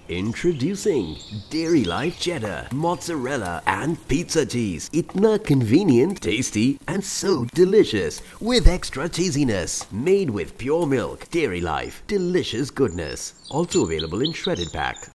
Introducing Dairy Life Cheddar, Mozzarella and Pizza Cheese. Itna convenient, tasty and so delicious with extra cheesiness. Made with pure milk. Dairy Life, delicious goodness. Also available in shredded pack.